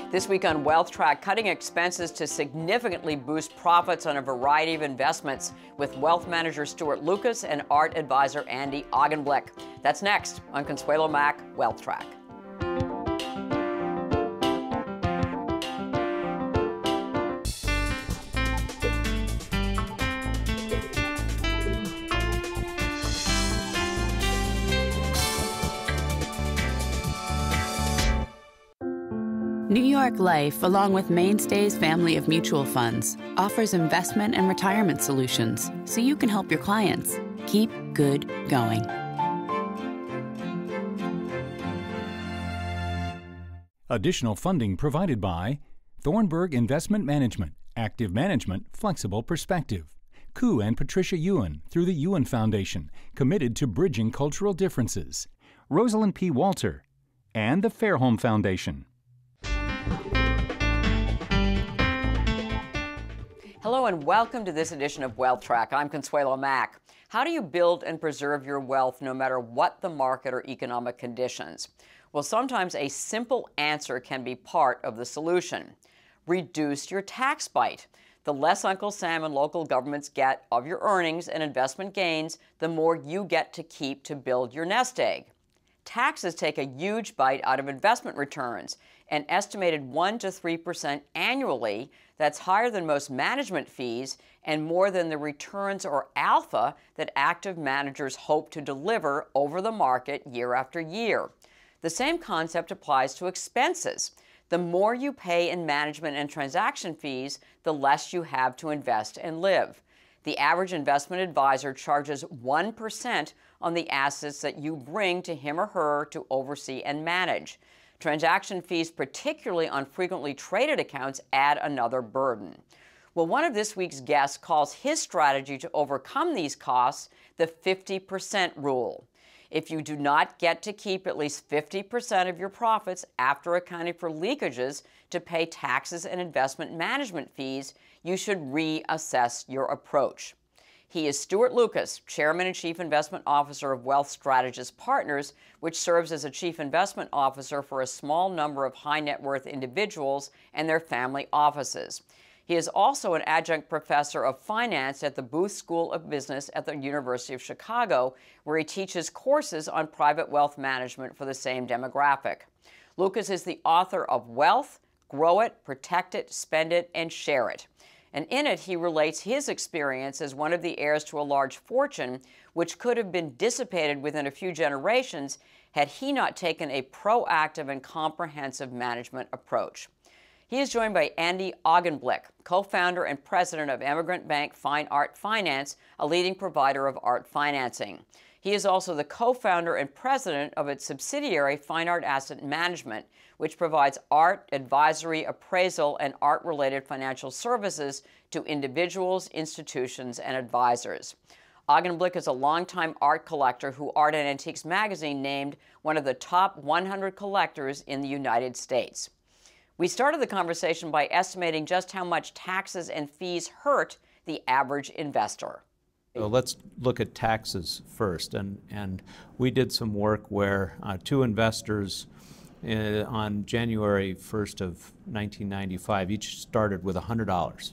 This week on WealthTrack, cutting expenses to significantly boost profits on a variety of investments with wealth manager Stuart Lucas and art advisor Andy Augenblick. That's next on Consuelo Mack WealthTrack. New York Life, along with Mainstay's family of mutual funds, offers investment and retirement solutions so you can help your clients keep good going. Additional funding provided by Thornburg Investment Management, Active Management, Flexible Perspective. Koo and Patricia Ewan through the Ewan Foundation, committed to bridging cultural differences. Rosalind P. Walter and the Fairholme Foundation. Hello and welcome to this edition of WealthTrack. I'm Consuelo Mack. How do you build and preserve your wealth no matter what the market or economic conditions? Well, sometimes a simple answer can be part of the solution. Reduce your tax bite. The less Uncle Sam and local governments get of your earnings and investment gains, the more you get to keep to build your nest egg. Taxes take a huge bite out of investment returns, an estimated 1 to 3% annually. That's higher than most management fees and more than the returns or alpha that active managers hope to deliver over the market year after year. The same concept applies to expenses. The more you pay in management and transaction fees, the less you have to invest and live. The average investment advisor charges 1% on the assets that you bring to him or her to oversee and manage. Transaction fees, particularly on frequently traded accounts, add another burden. Well, one of this week's guests calls his strategy to overcome these costs the 50% rule. If you do not get to keep at least 50% of your profits after accounting for leakages to pay taxes and investment management fees, you should reassess your approach. He is Stuart Lucas, Chairman and Chief Investment Officer of Wealth Strategist Partners, which serves as a Chief Investment Officer for a small number of high net worth individuals and their family offices. He is also an adjunct professor of finance at the Booth School of Business at the University of Chicago, where he teaches courses on private wealth management for the same demographic. Lucas is the author of Wealth, Grow It, Protect It, Spend It, and Share It. And in it, he relates his experience as one of the heirs to a large fortune, which could have been dissipated within a few generations had he not taken a proactive and comprehensive management approach. He is joined by Andy Augenblick, co-founder and president of Emigrant Bank Fine Art Finance, a leading provider of art financing. He is also the co-founder and president of its subsidiary, Fine Art Asset Management, which provides art, advisory, appraisal, and art-related financial services to individuals, institutions, and advisors. Augenblick is a longtime art collector who Art and Antiques magazine named one of the top 100 collectors in the United States. We started the conversation by estimating just how much taxes and fees hurt the average investor. So let's look at taxes first. And we did some work where two investors on January 1st of 1995 each started with $100.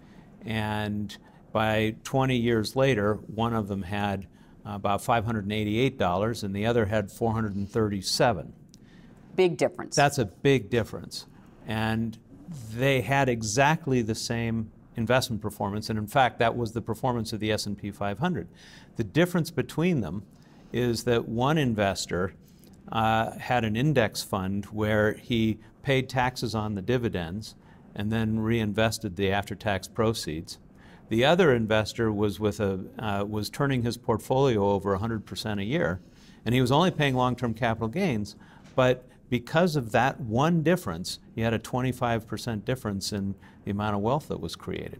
And by 20 years later, one of them had about $588 and the other had $437. Big difference. That's a big difference. And they had exactly the same investment performance, and in fact that was the performance of the S&P 500. The difference between them is that one investor had an index fund where he paid taxes on the dividends and then reinvested the after-tax proceeds. The other investor was was turning his portfolio over 100% a year, and he was only paying long-term capital gains, but because of that one difference, you had a 25% difference in the amount of wealth that was created.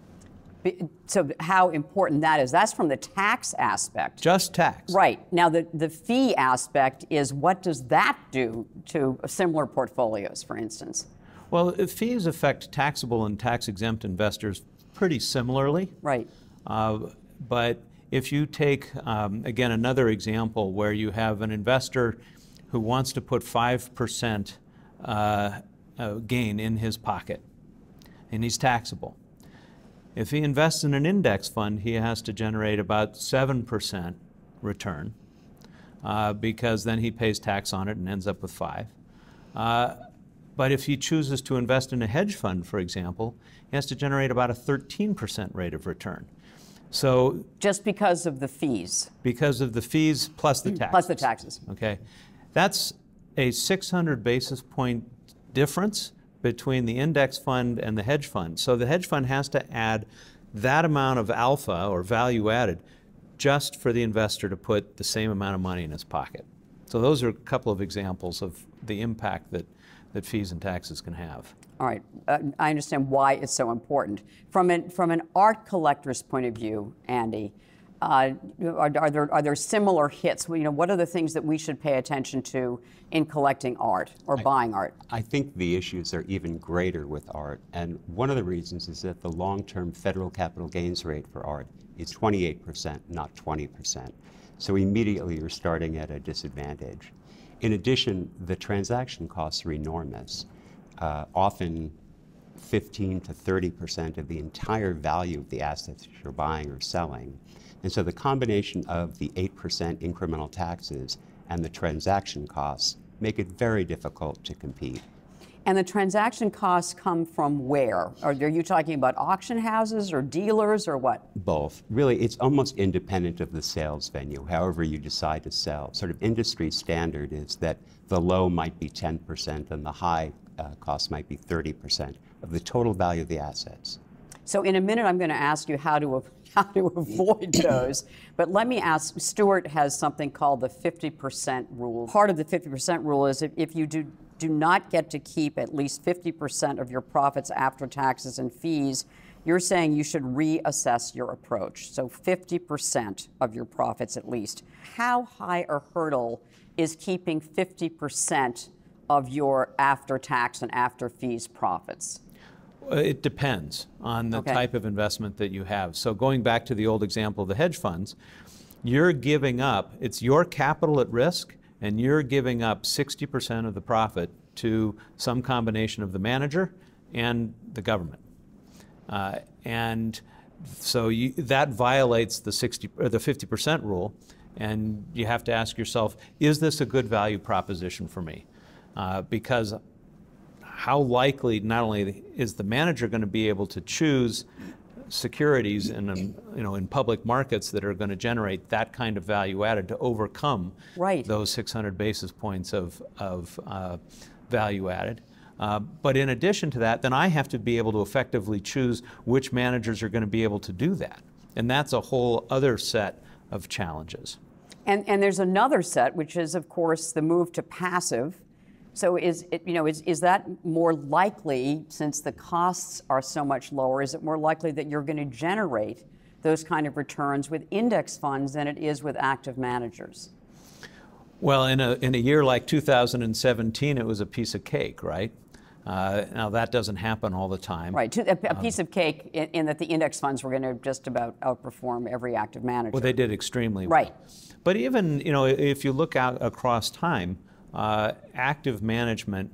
So how important that is, that's from the tax aspect. Just tax. Right. Now the fee aspect is, what does that do to similar portfolios, for instance? Well, fees affect taxable and tax-exempt investors pretty similarly. Right. But if you take, again, another example where you have an investor who wants to put 5% gain in his pocket, and he's taxable. If he invests in an index fund, he has to generate about 7% return, because then he pays tax on it and ends up with 5. But if he chooses to invest in a hedge fund, for example, he has to generate about a 13% rate of return. So just because of the fees? Because of the fees plus the taxes. Plus the taxes. Okay. That's a 600 basis point difference between the index fund and the hedge fund. So the hedge fund has to add that amount of alpha or value added just for the investor to put the same amount of money in his pocket. So those are a couple of examples of the impact that fees and taxes can have. All right, I understand why it's so important. From an art collector's point of view, Andy, are there similar hits? You know, what are the things that we should pay attention to in collecting art or buying art? I think the issues are even greater with art, and one of the reasons is that the long-term federal capital gains rate for art is 28%, not 20%. So immediately you're starting at a disadvantage. In addition, the transaction costs are enormous. Often 15 to 30% of the entire value of the assets that you're buying or selling. And so the combination of the 8% incremental taxes and the transaction costs make it very difficult to compete. And the transaction costs come from where? Are you talking about auction houses or dealers or what? Both. Really, it's almost independent of the sales venue, however you decide to sell. Sort of industry standard is that the low might be 10% and the high cost might be 30% of the total value of the assets. So in a minute, I'm going to ask you how to avoid those. But let me ask, Stuart has something called the 50% rule. Part of the 50% rule is if you do not get to keep at least 50% of your profits after taxes and fees, you're saying you should reassess your approach. So 50% of your profits at least. How high a hurdle is keeping 50% of your after-tax and after-fees profits? It depends on the type of investment that you have. So going back to the old example of the hedge funds, you're giving up, it's your capital at risk, and you're giving up 60% of the profit to some combination of the manager and the government. And so that violates the 50% rule, and you have to ask yourself, is this a good value proposition for me? Because how likely not only is the manager going to be able to choose securities in public markets that are going to generate that kind of value added to overcome those 600 basis points of value added. But in addition to that, then I have to be able to effectively choose which managers are going to be able to do that. And that's a whole other set of challenges. And there's another set, which is, of course, the move to passive. So is that more likely, since the costs are so much lower, is it more likely that you're going to generate those kind of returns with index funds than it is with active managers? Well, in a year like 2017, it was a piece of cake, right? Now that doesn't happen all the time. Right, a piece of cake in that the index funds were going to just about outperform every active manager. Well, they did extremely well. Right. But even, if you look out across time, active management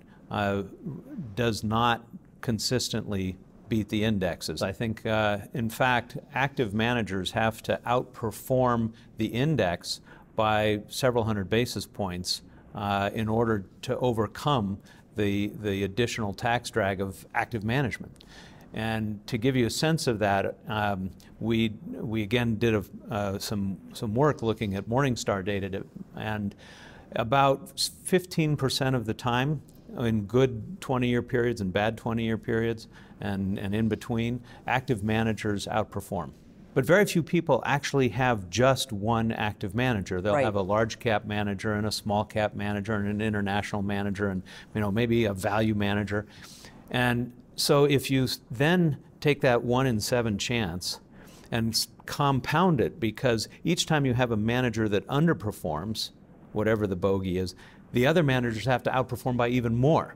does not consistently beat the indexes. I think, in fact, active managers have to outperform the index by several hundred basis points in order to overcome the additional tax drag of active management. And to give you a sense of that, we again did some work looking at Morningstar data, and about 15% of the time, in good 20-year periods and bad 20-year periods, and in between, active managers outperform. But very few people actually have just one active manager. They'll have a large cap manager and a small cap manager and an international manager and maybe a value manager. And so if you then take that 1 in 7 chance and compound it, because each time you have a manager that underperforms, whatever the bogey is, the other managers have to outperform by even more.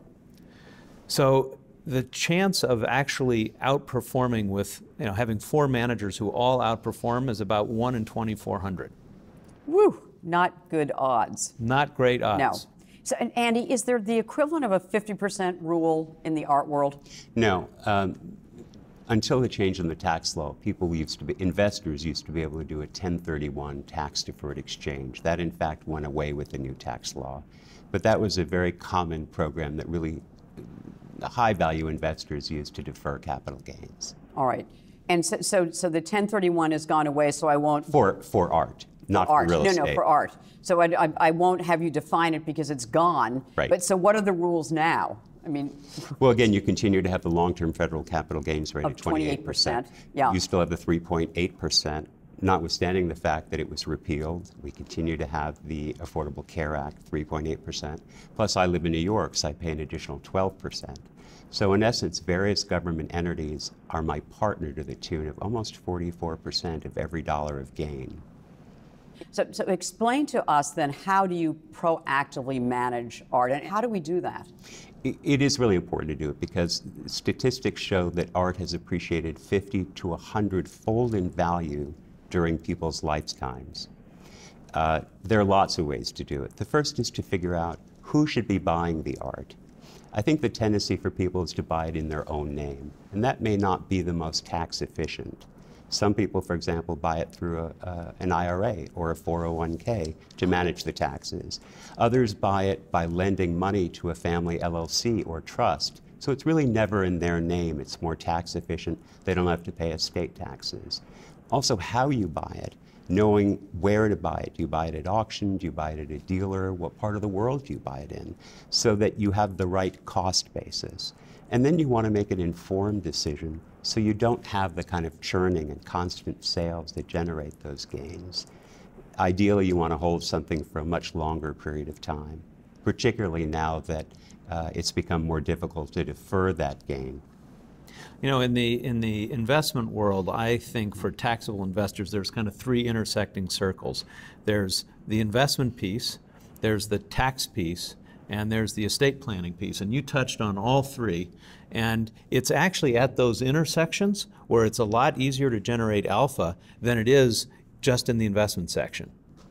So the chance of actually outperforming with, having 4 managers who all outperform is about 1 in 2,400. Woo, not good odds. Not great odds. No. So, and Andy, is there the equivalent of a 50% rule in the art world? No. Until the change in the tax law, investors used to be able to do a 1031 tax-deferred exchange. That, in fact, went away with the new tax law. But that was a very common program that really high-value investors used to defer capital gains. All right. And so the 1031 has gone away, so I won't... For art, not for real estate. No, for art. So I won't have you define it because it's gone. Right. But so what are the rules now? I mean... Well, again, you continue to have the long-term federal capital gains rate of at 28%. Yeah. You still have the 3.8%, notwithstanding the fact that it was repealed. We continue to have the Affordable Care Act, 3.8%. Plus, I live in New York, so I pay an additional 12%. So in essence, various government entities are my partner to the tune of almost 44% of every dollar of gain. So explain to us then, how do you proactively manage art, and how do we do that? It is really important to do it because statistics show that art has appreciated 50 to 100-fold in value during people's lifetimes. There are lots of ways to do it. The first is to figure out who should be buying the art. I think the tendency for people is to buy it in their own name, and that may not be the most tax efficient. Some people, for example, buy it through an IRA or a 401k to manage the taxes. Others buy it by lending money to a family LLC or trust. So it's really never in their name. It's more tax efficient. They don't have to pay estate taxes. Also, how you buy it, knowing where to buy it. Do you buy it at auction? Do you buy it at a dealer? What part of the world do you buy it in? So that you have the right cost basis. And then you want to make an informed decision so you don't have the kind of churning and constant sales that generate those gains. Ideally, you want to hold something for a much longer period of time, particularly now that it's become more difficult to defer that gain. You know, in the investment world, I think for taxable investors, there's kind of three intersecting circles. There's the investment piece, there's the tax piece, and there's the estate planning piece. And you touched on all three. And it's actually at those intersections where it's a lot easier to generate alpha than it is just in the investment section.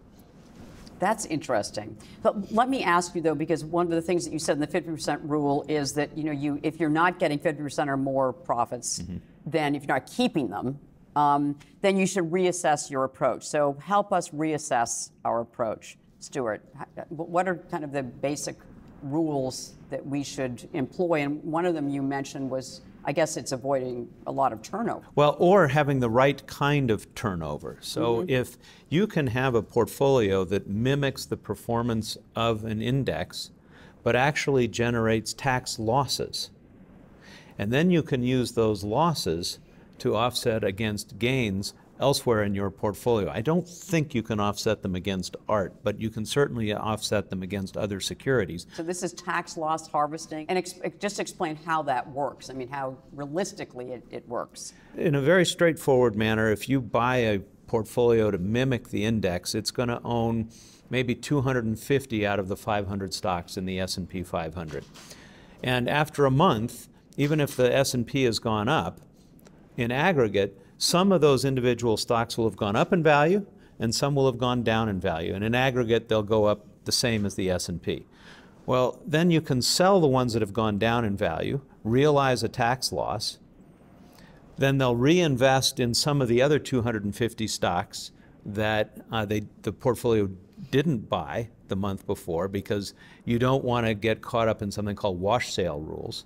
That's interesting. But let me ask you, though, because one of the things that you said in the 50% rule is that, you know, if you're not getting 50% or more profits, then if you're not keeping them, then you should reassess your approach. So help us reassess our approach. Stuart, what are kind of the basic rules that we should employ? And one of them you mentioned was, I guess it's avoiding a lot of turnover. Well, or having the right kind of turnover. So if you can have a portfolio that mimics the performance of an index, but actually generates tax losses, and then you can use those losses to offset against gains elsewhere in your portfolio. I don't think you can offset them against art, but you can certainly offset them against other securities. So this is tax loss harvesting. And just explain how that works. I mean, how realistically it works. In a very straightforward manner, if you buy a portfolio to mimic the index, it's going to own maybe 250 out of the 500 stocks in the S&P 500. And after a month, even if the S&P has gone up, in aggregate, some of those individual stocks will have gone up in value, and some will have gone down in value. And in aggregate, they'll go up the same as the S&P. Well, then you can sell the ones that have gone down in value, realize a tax loss, then they'll reinvest in some of the other 250 stocks that the portfolio didn't buy the month before, because you don't want to get caught up in something called wash sale rules.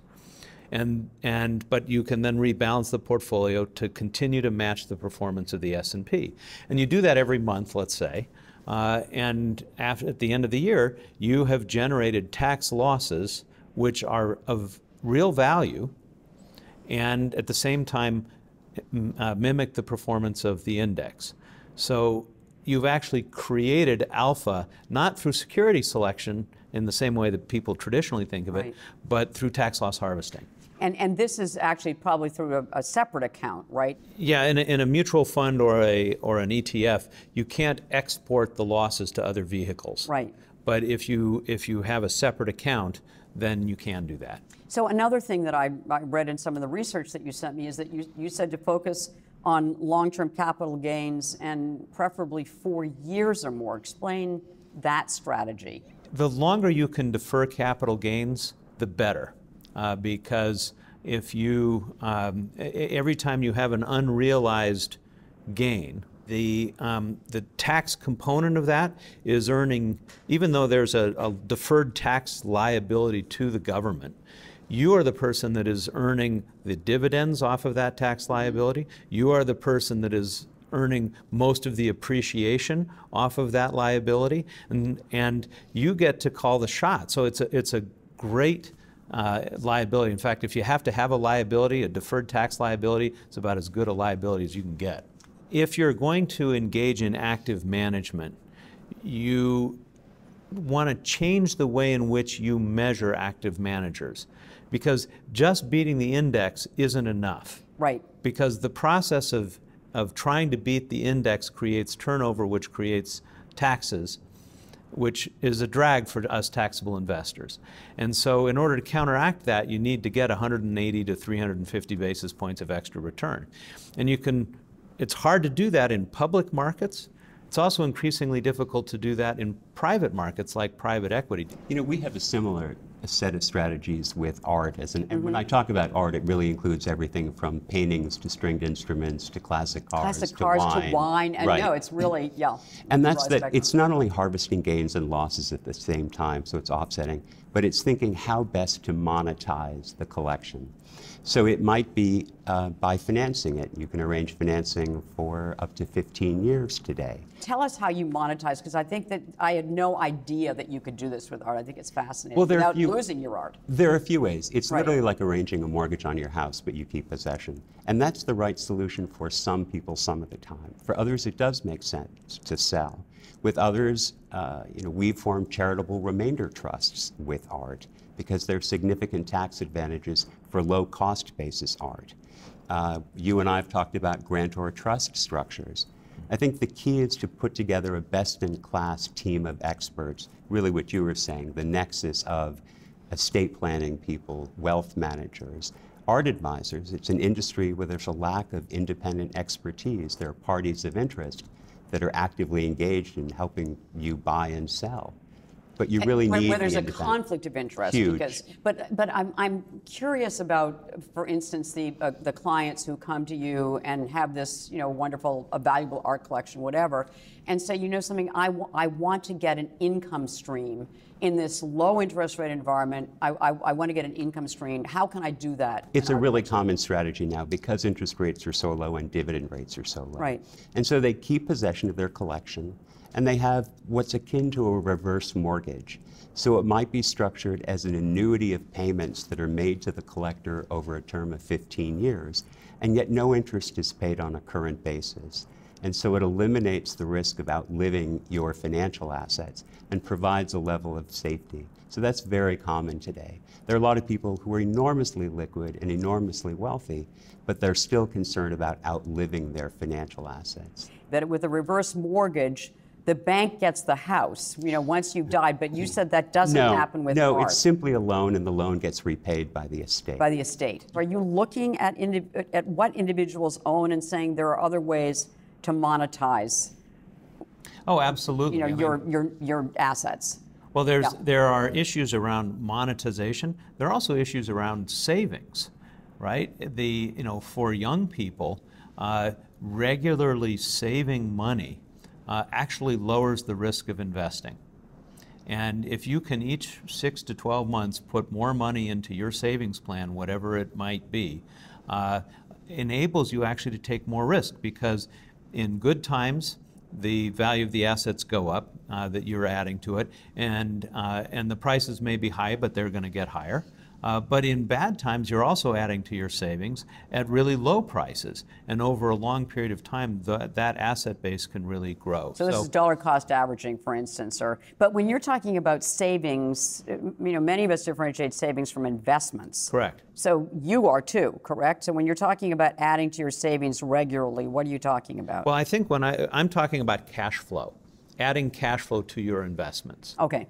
But you can then rebalance the portfolio to continue to match the performance of the S&P. And you do that every month, let's say, and at the end of the year, you have generated tax losses which are of real value and at the same time mimic the performance of the index. So you've actually created alpha, not through security selection in the same way that people traditionally think of it, but through tax loss harvesting. And this is actually probably through a separate account, right? Yeah, in a mutual fund or an ETF, you can't export the losses to other vehicles. Right. But if you have a separate account, then you can do that. So another thing that I read in some of the research that you sent me is that you said to focus on long-term capital gains and preferably 4 years or more. Explain that strategy. The longer you can defer capital gains, the better, because if you, every time you have an unrealized gain, the tax component of that is earning, even though there's a deferred tax liability to the government, you are the person that is earning the dividends off of that tax liability. You are the person that is earning most of the appreciation off of that liability, and you get to call the shot. So it's a great liability. In fact, if you have to have a liability, a deferred tax liability, it's about as good a liability as you can get. If you're going to engage in active management, you want to change the way in which you measure active managers, because just beating the index isn't enough. Right. Because the process of trying to beat the index creates turnover, which creates taxes, which is a drag for us taxable investors. And so in order to counteract that, you need to get 180 to 350 basis points of extra return. And it's hard to do that in public markets. It's also increasingly difficult to do that in private markets like private equity. You know, we have a similar set of strategies with art. And when I talk about art, it really includes everything from paintings to stringed instruments to classic cars to wine. And right. No, it's really, yeah. And that's that it's not only harvesting gains and losses at the same time, so it's offsetting, but it's thinking how best to monetize the collection. So it might be by financing it. You can arrange financing for up to 15 years today. Tell us how you monetize, because I think that I had no idea that you could do this with art. I think it's fascinating, well, without losing your art. There are a few ways. It's right. literally like arranging a mortgage on your house, but you keep possession. And that's the right solution for some people some of the time. For others, it does make sense to sell. With others, we've formed charitable remainder trusts with art because there are significant tax advantages for low-cost basis art. You and I have talked about grantor trust structures. I think the key is to put together a best-in-class team of experts, really what you were saying, the nexus of estate planning people, wealth managers, art advisors. It's an industry where there's a lack of independent expertise. There are parties of interest that are actively engaged in helping you buy and sell. But you really need where there's a conflict of interest. Huge. Because, but I'm curious about, for instance, the clients who come to you and have this wonderful, valuable art collection, whatever, and say, something, I want to get an income stream in this low interest rate environment. I want to get an income stream. How can I do that? It's a really common strategy now because interest rates are so low and dividend rates are so low. Right. And so they keep possession of their collection. And they have what's akin to a reverse mortgage. So it might be structured as an annuity of payments that are made to the collector over a term of 15 years, and yet no interest is paid on a current basis. And so it eliminates the risk of outliving your financial assets and provides a level of safety. So that's very common today. There are a lot of people who are enormously liquid and enormously wealthy, but they're still concerned about outliving their financial assets. That with a reverse mortgage, the bank gets the house, once you've died, but you said that doesn't happen with art. No, it's simply a loan, and the loan gets repaid by the estate. By the estate. Are you looking at what individuals own and saying there are other ways to monetize? Oh, absolutely. Your assets. Well, there are issues around monetization. There are also issues around savings, right? For young people, regularly saving money actually lowers the risk of investing. And if you can each 6 to 12 months put more money into your savings plan, whatever it might be, enables you actually to take more risk, because in good times, the value of the assets go up that you're adding to it, and the prices may be high, but they're going to get higher. But in bad times, you're also adding to your savings at really low prices. And over a long period of time, that asset base can really grow. So this is dollar cost averaging, for instance. But when you're talking about savings, many of us differentiate savings from investments. Correct. So you are too, correct? So when you're talking about adding to your savings regularly, what are you talking about? Well, I think when I'm talking about cash flow, adding cash flow to your investments. Okay.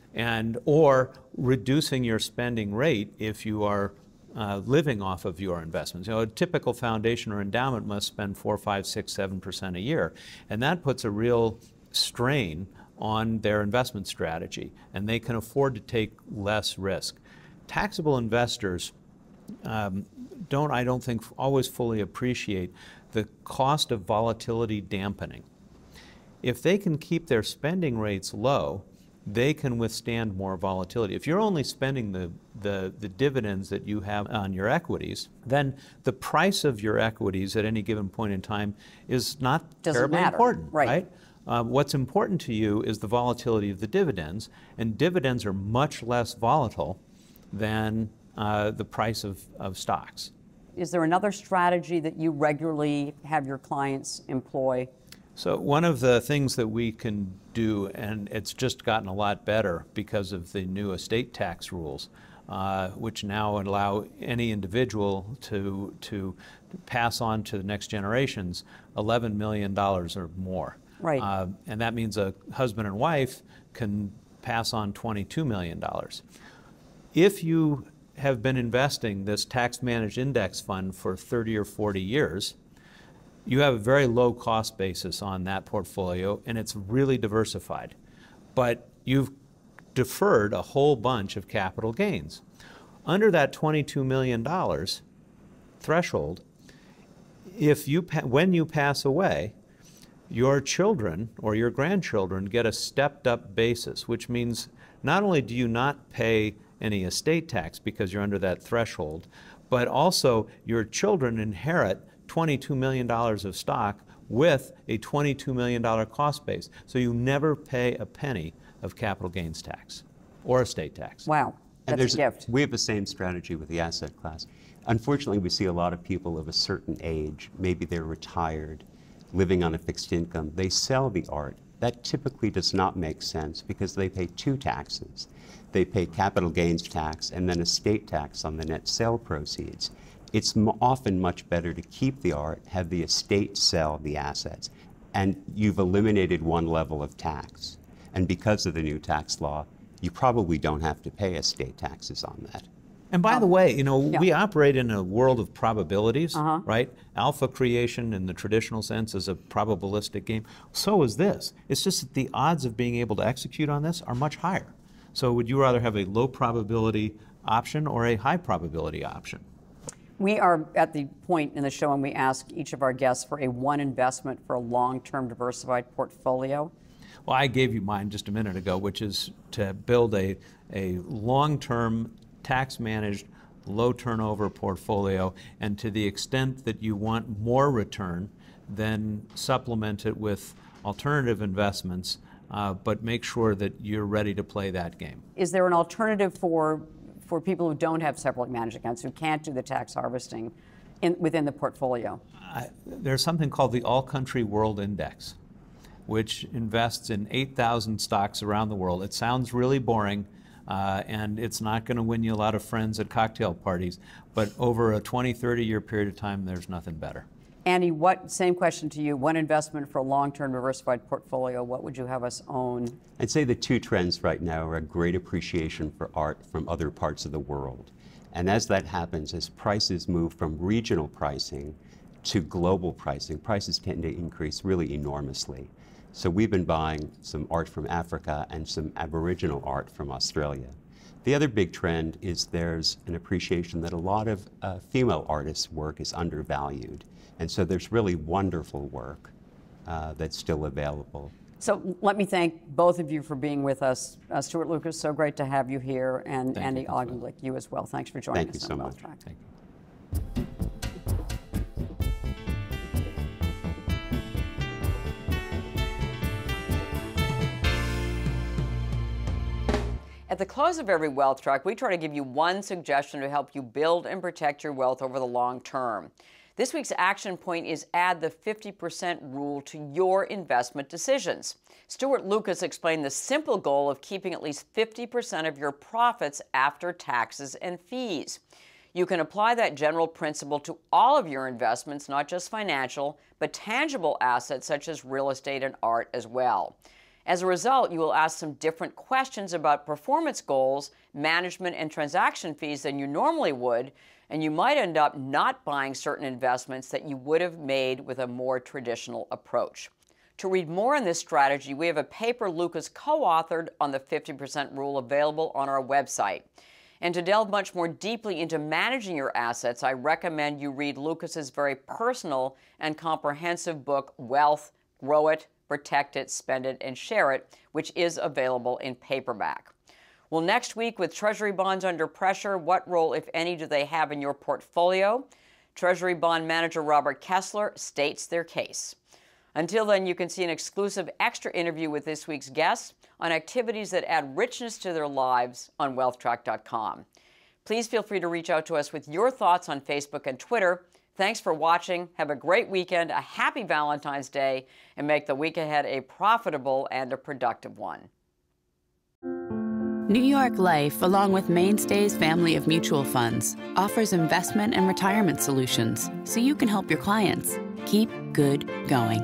Or reducing your spending rate if you are living off of your investments. A typical foundation or endowment must spend 4, 5, 6, 7% a year, and that puts a real strain on their investment strategy, and they can afford to take less risk. Taxable investors I don't think, always fully appreciate the cost of volatility dampening. If they can keep their spending rates low, they can withstand more volatility. If you're only spending the dividends that you have on your equities, then the price of your equities at any given point in time is not terribly important, right? What's important to you is the volatility of the dividends, and dividends are much less volatile than the price of stocks. Is there another strategy that you regularly have your clients employ? So one of the things that we can do, and it's just gotten a lot better because of the new estate tax rules, which now allow any individual to pass on to the next generations $11 million or more. Right. And that means a husband and wife can pass on $22 million. If you have been investing this tax-managed index fund for 30 or 40 years, you have a very low cost basis on that portfolio, and it's really diversified. But you've deferred a whole bunch of capital gains. Under that $22 million threshold, when you pass away, your children or your grandchildren get a stepped-up basis, which means not only do you not pay any estate tax because you're under that threshold, but also your children inherit $22 million of stock with a $22 million cost base. So you never pay a penny of capital gains tax or estate tax. Wow, that's a gift. We have the same strategy with the asset class. Unfortunately, we see a lot of people of a certain age, maybe they're retired, living on a fixed income, they sell the art. That typically does not make sense because they pay two taxes. They pay capital gains tax and then estate tax on the net sale proceeds. It's often much better to keep the art, have the estate sell the assets, and you've eliminated one level of tax. And because of the new tax law, you probably don't have to pay estate taxes on that. And by the way, we operate in a world of probabilities, right? Alpha creation in the traditional sense is a probabilistic game. So is this. It's just that the odds of being able to execute on this are much higher. So would you rather have a low probability option or a high probability option? We are at the point in the show when we ask each of our guests for one investment for a long-term diversified portfolio. Well, I gave you mine just a minute ago, which is to build a long-term tax-managed, low-turnover portfolio, and to the extent that you want more return, then supplement it with alternative investments, but make sure that you're ready to play that game. Is there an alternative for people who don't have separately managed accounts, who can't do the tax harvesting within the portfolio? There's something called the All Country World Index, which invests in 8,000 stocks around the world. It sounds really boring, and it's not going to win you a lot of friends at cocktail parties, but over a 20, 30-year period of time, there's nothing better. Andy, same question to you. One investment for a long-term diversified portfolio, what would you have us own? I'd say the two trends right now are a great appreciation for art from other parts of the world. And as that happens, as prices move from regional pricing to global pricing, prices tend to increase really enormously. So we've been buying some art from Africa and some Aboriginal art from Australia. The other big trend is there's an appreciation that a lot of female artists' work is undervalued. And so there's really wonderful work that's still available. So let me thank both of you for being with us. Stuart Lucas, so great to have you here, and Andy Augenblick, you as well. Thanks for joining us on WealthTrack. Thank you. At the close of every Wealth Track, we try to give you one suggestion to help you build and protect your wealth over the long term. This week's action point is add the 50% rule to your investment decisions. Stuart Lucas explained the simple goal of keeping at least 50% of your profits after taxes and fees. You can apply that general principle to all of your investments, not just financial, but tangible assets such as real estate and art as well. As a result, you will ask some different questions about performance goals, management, and transaction fees than you normally would, and you might end up not buying certain investments that you would have made with a more traditional approach. To read more on this strategy, we have a paper Lucas co-authored on the 50% rule available on our website. And to delve much more deeply into managing your assets, I recommend you read Lucas's very personal and comprehensive book, Wealth, Grow It, Protect It, Spend It, and Share It, which is available in paperback. Well, next week, with Treasury bonds under pressure, what role, if any, do they have in your portfolio? Treasury bond manager Robert Kessler states their case. Until then, you can see an exclusive extra interview with this week's guests on activities that add richness to their lives on WealthTrack.com. Please feel free to reach out to us with your thoughts on Facebook and Twitter. Thanks for watching. Have a great weekend, a happy Valentine's Day, and make the week ahead a profitable and a productive one. New York Life, along with Mainstay's family of mutual funds, offers investment and retirement solutions so you can help your clients keep good going.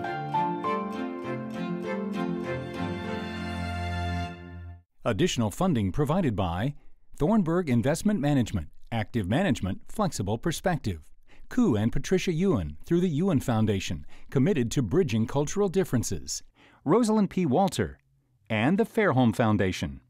Additional funding provided by Thornburg Investment Management, Active Management, Flexible Perspective. Koo and Patricia Ewan through the Ewan Foundation, committed to bridging cultural differences. Rosalind P. Walter and the Fairholme Foundation.